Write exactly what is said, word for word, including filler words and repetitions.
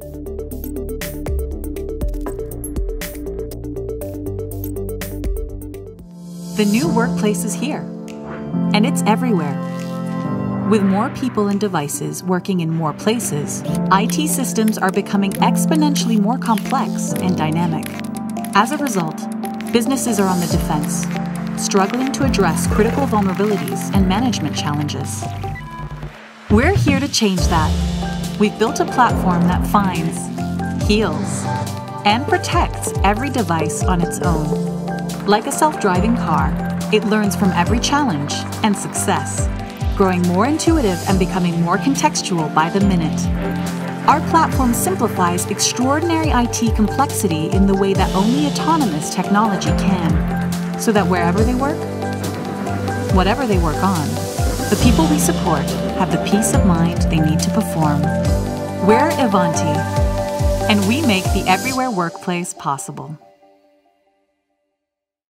The new workplace is here, and it's everywhere. With more people and devices working in more places, I T systems are becoming exponentially more complex and dynamic. As a result, businesses are on the defense, struggling to address critical vulnerabilities and management challenges. We're here to change that. We've built a platform that finds, heals, and protects every device on its own. Like a self-driving car, it learns from every challenge and success, growing more intuitive and becoming more contextual by the minute. Our platform simplifies extraordinary I T complexity in the way that only autonomous technology can, so that wherever they work, whatever they work on, the people we support have the peace of mind they need to perform. We're Ivanti, and we make the everywhere workplace possible.